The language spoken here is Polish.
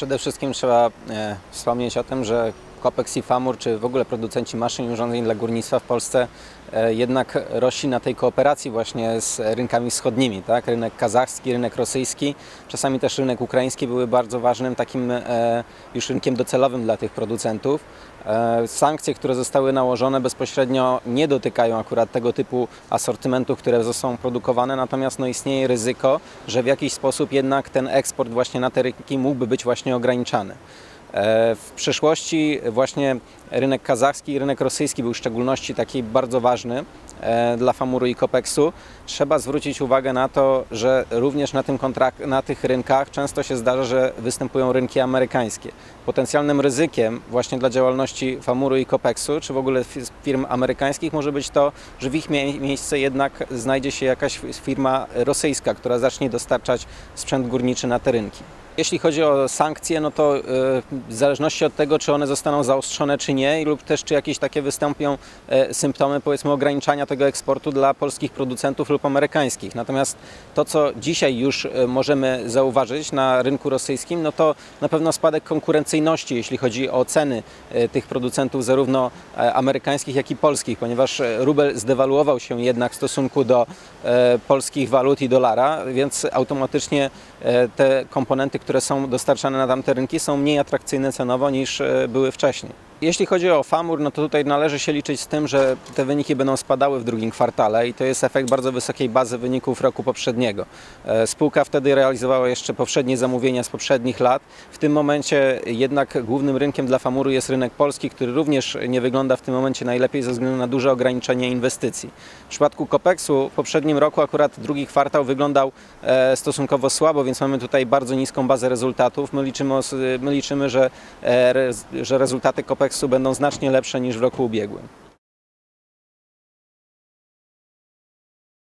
Przede wszystkim trzeba wspomnieć o tym, że Kopex i Famur, czy w ogóle producenci maszyn i urządzeń dla górnictwa w Polsce jednak rośli na tej kooperacji właśnie z rynkami wschodnimi, tak? Rynek kazachski, rynek rosyjski, czasami też rynek ukraiński były bardzo ważnym takim już rynkiem docelowym dla tych producentów. Sankcje, które zostały nałożone bezpośrednio nie dotykają akurat tego typu asortymentów, które są produkowane, natomiast istnieje ryzyko, że w jakiś sposób jednak ten eksport właśnie na te rynki mógłby być właśnie ograniczany. W przyszłości właśnie rynek kazachski i rynek rosyjski był w szczególności taki bardzo ważny dla Famuru i Kopexu. Trzeba zwrócić uwagę na to, że również na tych rynkach często się zdarza, że występują rynki amerykańskie. Potencjalnym ryzykiem właśnie dla działalności Famuru i Kopexu, czy w ogóle firm amerykańskich może być to, że w ich miejsce jednak znajdzie się jakaś firma rosyjska, która zacznie dostarczać sprzęt górniczy na te rynki. Jeśli chodzi o sankcje, no to w zależności od tego, czy one zostaną zaostrzone, czy nie, lub też czy jakieś takie wystąpią symptomy, powiedzmy, ograniczania tego eksportu dla polskich producentów lub amerykańskich. Natomiast to, co dzisiaj już możemy zauważyć na rynku rosyjskim, no to na pewno spadek konkurencyjności, jeśli chodzi o ceny tych producentów zarówno amerykańskich, jak i polskich, ponieważ rubel zdewaluował się jednak w stosunku do polskich walut i dolara, więc automatycznie te komponenty, które są dostarczane na tamte rynki, są mniej atrakcyjne cenowo niż były wcześniej. Jeśli chodzi o Famur, no to tutaj należy się liczyć z tym, że te wyniki będą spadały w drugim kwartale i to jest efekt bardzo wysokiej bazy wyników roku poprzedniego. Spółka wtedy realizowała jeszcze poprzednie zamówienia z poprzednich lat. W tym momencie jednak głównym rynkiem dla Famuru jest rynek polski, który również nie wygląda w tym momencie najlepiej ze względu na duże ograniczenie inwestycji. W przypadku Kopexu w poprzednim roku akurat drugi kwartał wyglądał stosunkowo słabo, więc mamy tutaj bardzo niską bazę rezultatów. My liczymy, że rezultaty Kopexu będą znacznie lepsze niż w roku ubiegłym.